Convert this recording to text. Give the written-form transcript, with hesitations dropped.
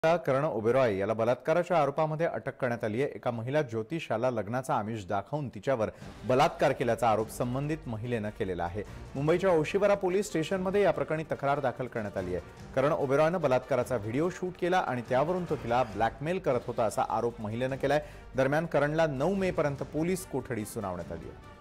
करण ओबेरॉय याला बलात्काराच्या आरोपामध्ये अटक करण्यात आली आहे। एका महिला ज्योतिष याला लग्नाचा आमिष दाखवून तिच्यावर बलात्कार केल्याचा आरोप संबंधित महिलेने केलेला आहे। मुंबईच्या ओशिवरा पोलीस स्टेशनमध्ये या प्रकरणी तक्रार दाखल करण्यात आली आहे। करण ओबेरॉयने बलात्काराचा व्हिडिओ शूट केला आणि त्यावरून तो तिला ब्लॅकमेल करत होता असा आरोप महिलेने केलाय। दरम्यान करणला 9 मे पर्यंत पोलीस कोठडी सुनावण्यात आली आहे।